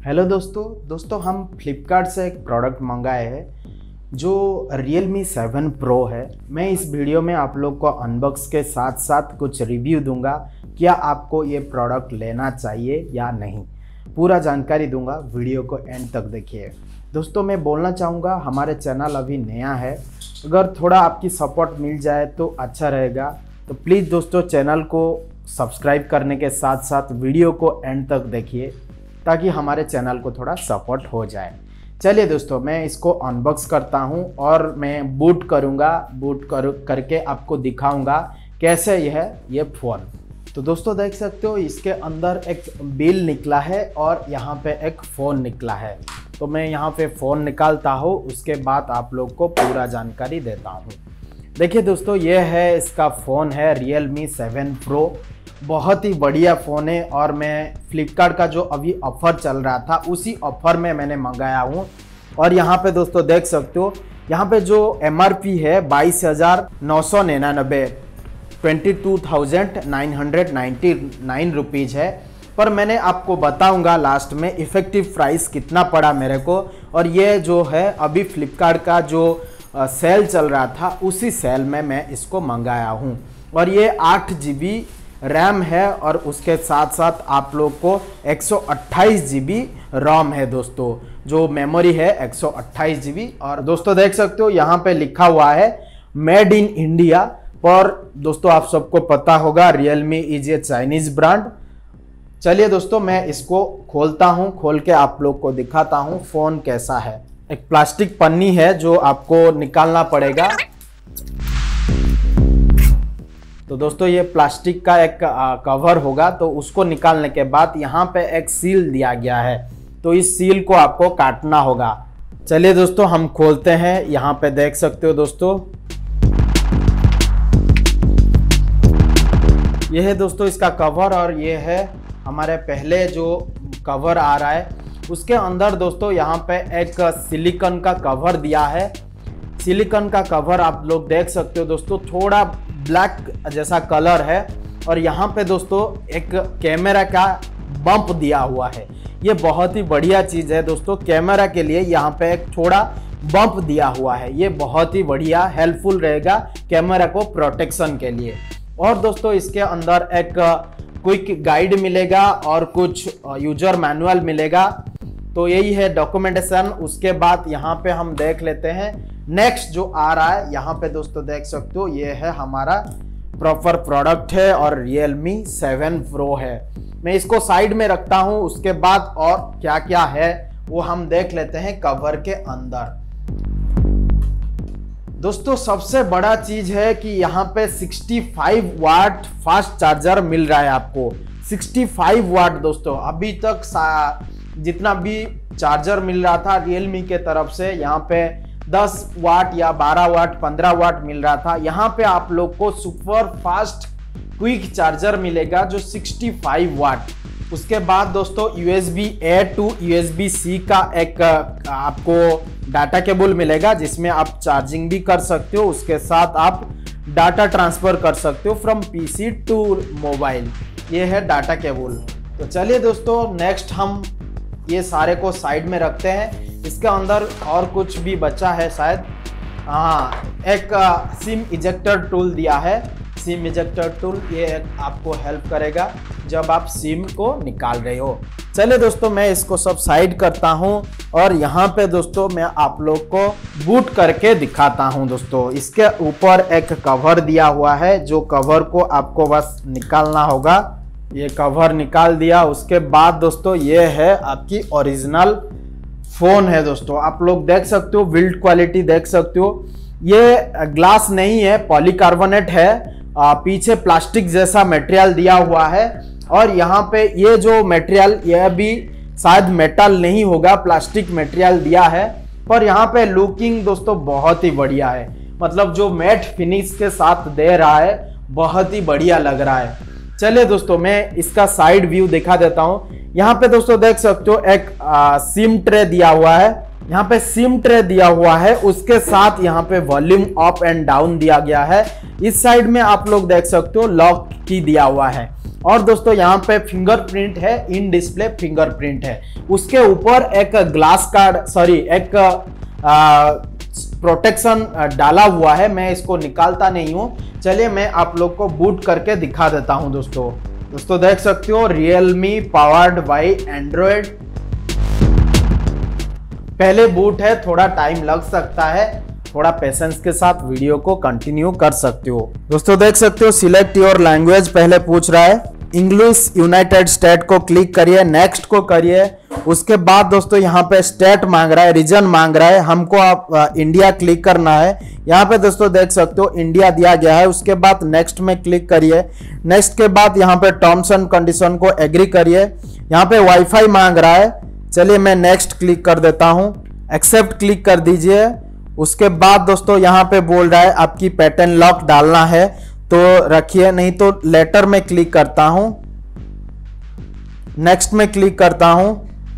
Hello दोस्तों हम फ्लिपकार्ट से एक प्रोडक्ट मंगाए हैं जो Realme 7 Pro है। मैं इस वीडियो में आप लोग को अनबॉक्स के साथ साथ कुछ रिव्यू दूंगा, क्या आपको ये प्रोडक्ट लेना चाहिए या नहीं, पूरा जानकारी दूंगा। वीडियो को एंड तक देखिए। दोस्तों मैं बोलना चाहूँगा हमारे चैनल अभी नया है, अगर थोड़ा आपकी सपोर्ट मिल जाए तो अच्छा रहेगा। तो प्लीज़ दोस्तों चैनल को सब्सक्राइब करने के साथ साथ वीडियो को एंड तक देखिए ताकि हमारे चैनल को थोड़ा सपोर्ट हो जाए। चलिए दोस्तों मैं इसको अनबॉक्स करता हूं और मैं बूट करूंगा। करके आपको दिखाऊंगा कैसे ये फ़ोन। तो दोस्तों देख सकते हो इसके अंदर एक बिल निकला है और यहाँ पे एक फ़ोन निकला है। तो मैं यहाँ पे फ़ोन निकालता हूँ, उसके बाद आप लोग को पूरा जानकारी देता हूँ। देखिए दोस्तों ये है, इसका फ़ोन है Realme 7 Pro। बहुत ही बढ़िया फ़ोन है और मैं फ्लिपकार्ट का जो अभी ऑफ़र चल रहा था उसी ऑफ़र में मैंने मंगाया हूँ। और यहाँ पे दोस्तों देख सकते हो यहाँ पे जो MRP है 22,999 22,999 रुपीज़ है। पर मैंने आपको बताऊंगा लास्ट में इफ़ेक्टिव प्राइस कितना पड़ा मेरे को। और ये जो है अभी फ्लिपकार्ट का जो सेल चल रहा था उसी सेल में मैं इसको मंगाया हूँ। और ये 8 GB रैम है और उसके साथ साथ आप लोग को 128 GB रोम है दोस्तों, जो मेमोरी है 128 GB। और दोस्तों देख सकते हो यहाँ पे लिखा हुआ है मेड इन इंडिया। पर दोस्तों आप सबको पता होगा Realme is a Chinese brand. चलिए दोस्तों मैं इसको खोलता हूँ, खोल के आप लोग को दिखाता हूँ फ़ोन कैसा है। एक प्लास्टिक पन्नी है जो आपको निकालना पड़ेगा। तो दोस्तों ये प्लास्टिक का एक कवर होगा, तो उसको निकालने के बाद यहाँ पे एक सील दिया गया है, तो इस सील को आपको काटना होगा। चलिए दोस्तों हम खोलते हैं। यहाँ पे देख सकते हो दोस्तों ये है दोस्तों इसका कवर और ये है हमारे पहले जो कवर आ रहा है। उसके अंदर दोस्तों यहाँ पे एक सिलिकॉन का कवर दिया है। सिलिकॉन का कवर आप लोग देख सकते हो दोस्तों, थोड़ा ब्लैक जैसा कलर है। और यहाँ पे दोस्तों एक कैमरा का बम्प दिया हुआ है। ये बहुत ही बढ़िया चीज़ है दोस्तों, कैमरा के लिए यहाँ पे एक थोड़ा बम्प दिया हुआ है। ये बहुत ही बढ़िया हेल्पफुल रहेगा कैमरा को प्रोटेक्शन के लिए। और दोस्तों इसके अंदर एक क्विक गाइड मिलेगा और कुछ यूजर मैनुअल मिलेगा। तो यही है डॉक्यूमेंटेशन। उसके बाद यहाँ पे हम देख लेते हैं नेक्स्ट जो आ रहा है। यहाँ पे दोस्तों देख सकते हो ये है हमारा प्रॉपर प्रोडक्ट है और Realme 7 Pro है। मैं इसको साइड में रखता हूँ, उसके बाद और क्या क्या है वो हम देख लेते हैं कवर के अंदर। दोस्तों सबसे बड़ा चीज है कि यहाँ पे 65 वाट फास्ट चार्जर मिल रहा है आपको। 65 वाट दोस्तों, अभी तक जितना भी चार्जर मिल रहा था Realme के तरफ से यहाँ पे 10 वाट या 12 वाट 15 वाट मिल रहा था। यहाँ पे आप लोग को सुपर फास्ट क्विक चार्जर मिलेगा जो 65 वाट। उसके बाद दोस्तों USB-A to USB-C का एक आपको डाटा केबल मिलेगा जिसमें आप चार्जिंग भी कर सकते हो। उसके साथ आप डाटा ट्रांसफर कर सकते हो फ्रॉम PC टू मोबाइल। ये है डाटा केबल। तो चलिए दोस्तों नेक्स्ट हम ये सारे को साइड में रखते हैं। इसके अंदर और कुछ भी बचा है शायद। हाँ, एक सिम इजेक्टर टूल दिया है। सिम इजेक्टर टूल ये आपको हेल्प करेगा जब आप सिम को निकाल रहे हो। चलिए दोस्तों मैं इसको सब साइड करता हूँ और यहाँ पे दोस्तों मैं आप लोग को बूट करके दिखाता हूँ। दोस्तों इसके ऊपर एक कवर दिया हुआ है, जो कवर को आपको बस निकालना होगा। ये कवर निकाल दिया। उसके बाद दोस्तों ये है आपकी ओरिजिनल फ़ोन है। दोस्तों आप लोग देख सकते हो, बिल्ड क्वालिटी देख सकते हो। ये ग्लास नहीं है, पॉलीकार्बोनेट है। पीछे प्लास्टिक जैसा मटेरियल दिया हुआ है। और यहाँ पे ये जो मटेरियल ये भी शायद मेटल नहीं होगा, प्लास्टिक मटेरियल दिया है। पर यहाँ पे लुकिंग दोस्तों बहुत ही बढ़िया है, मतलब जो मैट फिनिश के साथ दे रहा है बहुत ही बढ़िया लग रहा है। चलिए दोस्तों मैं इसका साइड व्यू दिखा देता हूँ। यहाँ पे दोस्तों देख सकते हो एक सिम ट्रे दिया हुआ है। यहाँ पे सिम ट्रे दिया हुआ है, उसके साथ यहाँ पे वॉल्यूम अप एंड डाउन दिया गया है। इस साइड में आप लोग देख सकते हो लॉक की दिया हुआ है। और दोस्तों यहाँ पे फिंगरप्रिंट है, इन डिस्प्ले फिंगरप्रिंट है। उसके ऊपर एक ग्लास कार्ड एक प्रोटेक्शन डाला हुआ है। मैं इसको निकालता नहीं हूं, चलिए मैं आप लोग को बूट करके दिखा देता हूं। दोस्तों देख सकते हो Realme पावर्ड बाय एंड्रॉयड। पहले बूट है, थोड़ा टाइम लग सकता है, थोड़ा पेशेंस के साथ वीडियो को कंटिन्यू कर सकते हो। दोस्तों देख सकते हो सिलेक्ट योर लैंग्वेज पहले पूछ रहा है, इंग्लिश यूनाइटेड स्टेट को क्लिक करिए, नेक्स्ट को करिए। उसके बाद दोस्तों यहाँ पे स्टेट मांग रहा है, रीजन मांग रहा है, हमको आप इंडिया क्लिक करना है। यहाँ पे दोस्तों देख सकते हो इंडिया दिया गया है। उसके बाद नेक्स्ट में क्लिक करिए। नेक्स्ट के बाद यहाँ पे टर्म्स एंड कंडीशन को एग्री करिए। यहाँ पे वाईफाई मांग रहा है, चलिए मैं नेक्स्ट क्लिक कर देता हूँ, एक्सेप्ट क्लिक कर दीजिए। उसके बाद दोस्तों यहाँ पे बोल रहा है आपकी पैटर्न लॉक डालना है तो रखिए, नहीं तो लेटर में क्लिक करता हूं, नेक्स्ट में क्लिक करता हूं।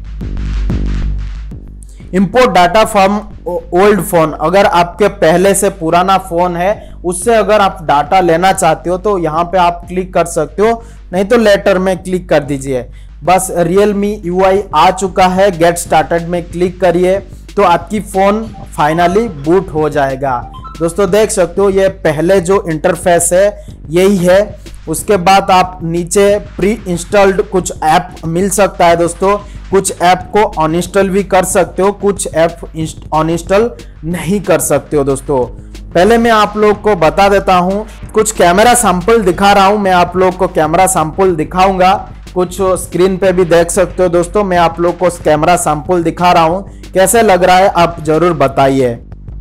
Import data from old phone, अगर आपके पहले से पुराना फोन है उससे अगर आप डाटा लेना चाहते हो तो यहां पे आप क्लिक कर सकते हो, नहीं तो लेटर में क्लिक कर दीजिए। बस Realme UI आ चुका है, गेट स्टार्टेड में क्लिक करिए तो आपकी फोन फाइनली बूट हो जाएगा। दोस्तों देख सकते हो ये पहले जो इंटरफेस है यही है। उसके बाद आप नीचे प्री इंस्टॉल्ड कुछ ऐप मिल सकता है दोस्तों, कुछ ऐप को अनइंस्टॉल भी कर सकते हो, कुछ ऐप अनइंस्टॉल नहीं कर सकते हो। दोस्तों पहले मैं आप लोग को बता देता हूं, कुछ कैमरा सैंपल दिखा रहा हूं, मैं आप लोग को कैमरा सैंपल दिखाऊंगा, कुछ स्क्रीन पे भी देख सकते हो। दोस्तों मैं आप लोग को कैमरा सैंपल दिखा रहा हूं, कैसे लग रहा है आप जरूर बताइए।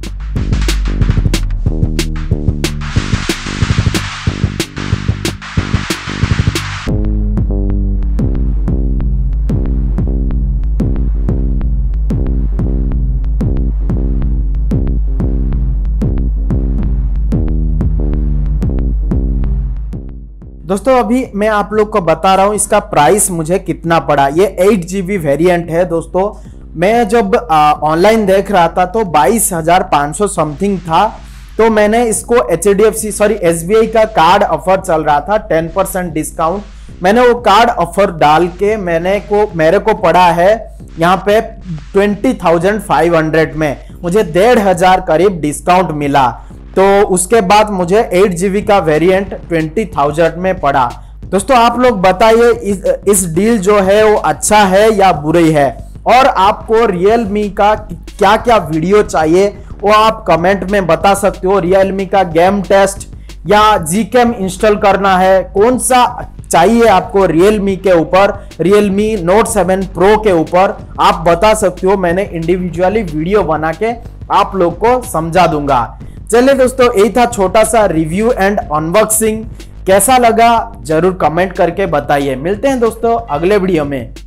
दोस्तों अभी मैं आप लोग को बता रहा हूं इसका प्राइस मुझे कितना पड़ा। ये 8GB वेरिएंट है दोस्तों। मैं जब ऑनलाइन देख रहा था तो 22,500 समथिंग था, तो मैंने इसको SBI का कार्ड ऑफर चल रहा था 10% डिस्काउंट, मैंने वो कार्ड ऑफर डाल के मेरे को पड़ा है यहाँ पे 20,500 में, मुझे 1,500 करीब डिस्काउंट मिला। तो उसके बाद मुझे 8GB का वेरिएंट 20,000 में पड़ा। दोस्तों आप लोग बताइए इस डील जो है वो अच्छा है या बुरी है, और आपको Realme का क्या क्या वीडियो चाहिए वो आप कमेंट में बता सकते हो। Realme का गेम टेस्ट या Gcam इंस्टॉल करना है, कौन सा चाहिए आपको Realme के ऊपर, Realme Note 7 Pro के ऊपर आप बता सकते हो। मैंने इंडिविजुअली वीडियो बना के आप लोग को समझा दूंगा। चलिए दोस्तों यही था छोटा सा रिव्यू एंड अनबॉक्सिंग, कैसा लगा जरूर कमेंट करके बताइए। मिलते हैं दोस्तों अगले वीडियो में।